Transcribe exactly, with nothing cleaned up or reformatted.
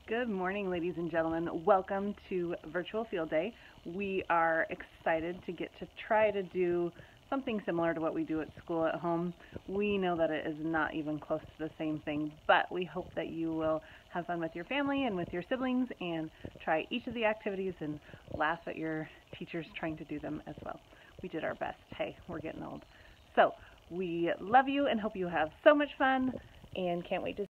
Good morning, ladies and gentlemen. Welcome to Virtual Field Day. We are excited to get to try to do something similar to what we do at school at home. We know that it is not even close to the same thing, but we hope that you will have fun with your family and with your siblings and try each of the activities and laugh at your teachers trying to do them as well. We did our best. Hey, we're getting old. So we love you and hope you have so much fun and can't wait to